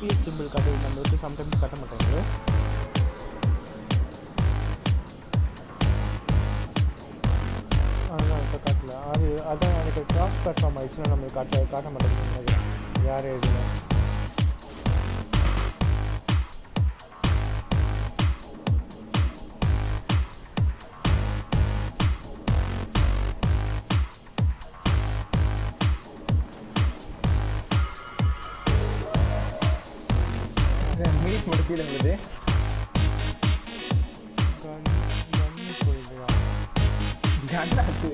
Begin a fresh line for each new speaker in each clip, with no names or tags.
DPS simple காட்டுது நம்மளுக்கு sometimes காட்ட மாட்டேங்குது. அதான் இப்போ காட்டல. அதான் எனக்கு கிராஸ் பிளாட்ஃபார்ம் ஆயிடுச்சுன்னா நம்மளுக்கு காட்ட மாட்டேங்குது நினைக்கிறேன். யார் எழுதுனா மீட் முடிக்கல இருந்தது. கண்ணாச்சு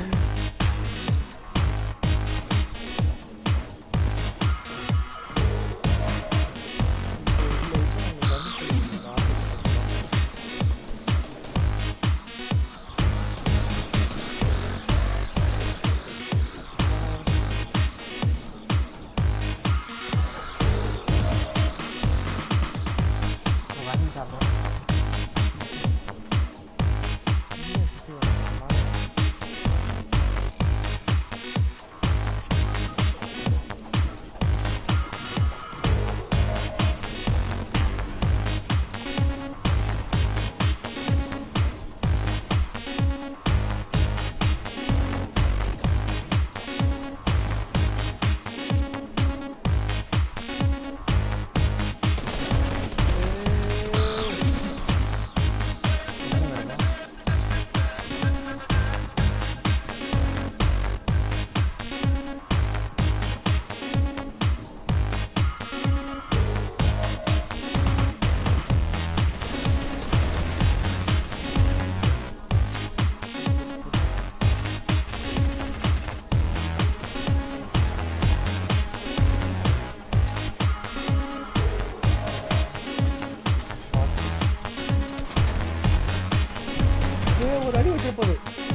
ஒரு அடி வச்சு போகுது.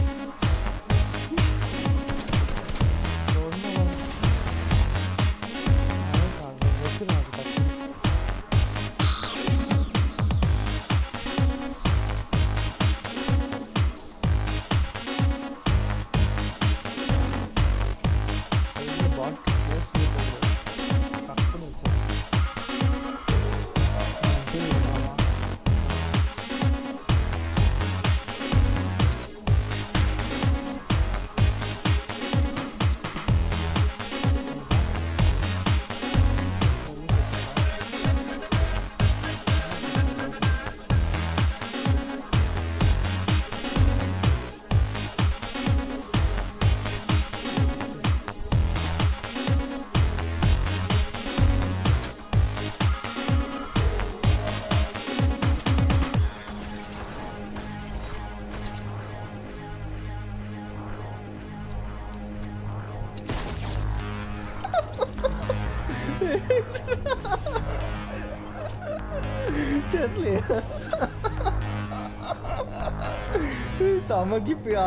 Gently. Sama gibi ya.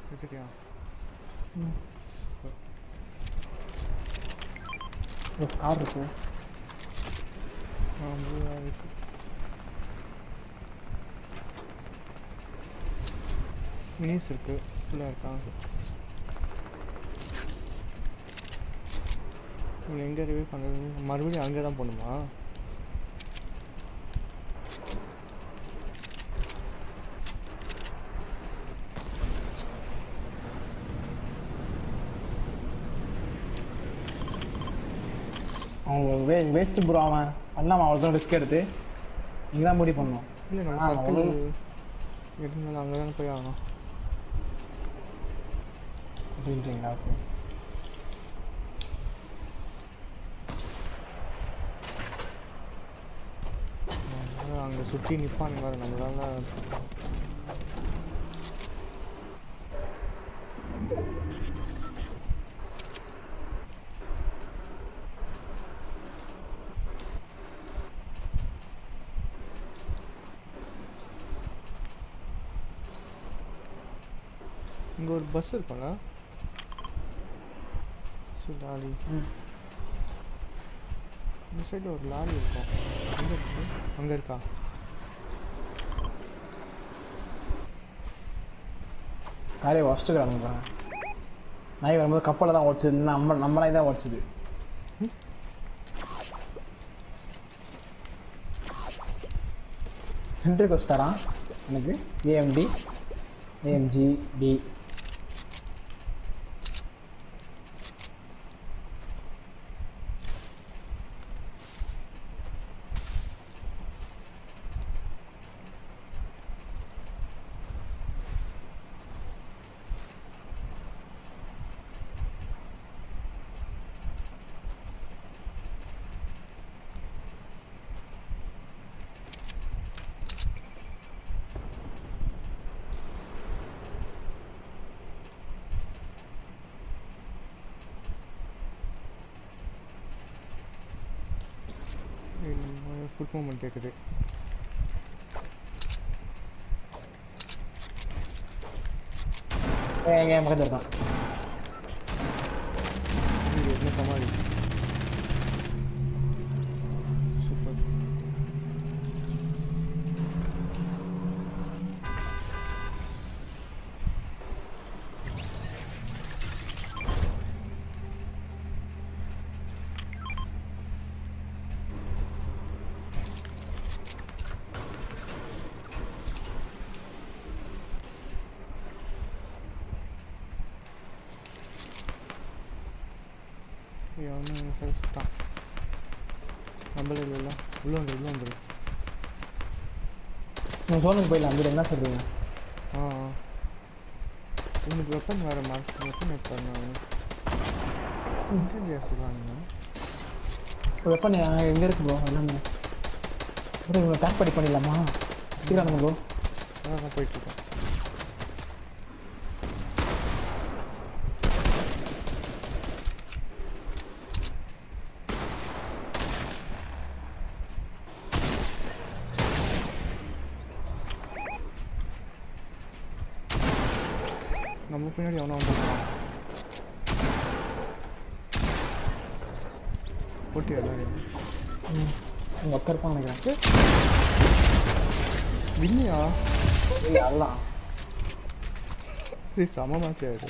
சரியா
கார் இருக்கு
இருக்கு மினிஸ் இருக்கு ஃபுல்லாக இருக்கான் எங்கே ரிவே பண்ணுறது மறுபடியும் அங்கே தான் போகணுமா
அவங்க வேஸ்ட் ப்ரோ அவன் பண்ணாமல் அவ்வளோதான் ரிஸ்க் எடுத்து நீங்கள் தான் முடிவு பண்ணணும்
இல்லை நம்ம சர்க்கிள் இருந்தாலும் அங்கே தானே போய் ஆகணும்
அப்படின்றீங்களா ஓகே
அங்கே சுற்றி நிற்பானுங்க வேறு நம்மளால இங்கே ஒரு பஸ் இருக்கும்ல லாரி இந்த சைடில் ஒரு லாரி இருக்கும் எங்கே இருக்கு அங்கே இருக்கா
காரையை வச்சுக்கிறாங்க நாய் வரும்போது கப்பலை தான் ஓடிச்சது நம்ம நாய் தான் ஓடிச்சது ஹென்ட்ரிக் வச்சுட்டாரான் எனக்கு ஏஎம்ஜி டி
ஃபுட் மூமெண்ட் கேட்குது
என் பக்கத்தில் இருக்கான்
என்ன சமாளி சூப்பர் அவனு சரி சுட்டான் நம்மளே இல்லை உள்ள வந்துரு
நான் சோனுக்கு போயிடலாம் அப்படி என்ன சொல்கிறீங்க
உங்களுக்கு வெப்பன் வேறு வெப்பன் எடுத்தாங்க இன்டெலிஜென்ஸ் வாங்க
வெப்பன் எங்கே இருக்கு ப்ரோ எல்லாமே ப்ரோ இவங்களை பேக் பண்ணி பண்ணிடலாமா சீக்கிரம் ப்ரோ
அதான் போயிட்டுருக்கேன் நம்ம பின்னாடி அவனை வந்துருக்கான் போட்டி எல்லாரையும்
உங்கள் அக்கா இருப்பான் நினைக்கிறேன்
வில்லியா
அதெல்லாம்
இது செம மேட்ச் ஆயிடுது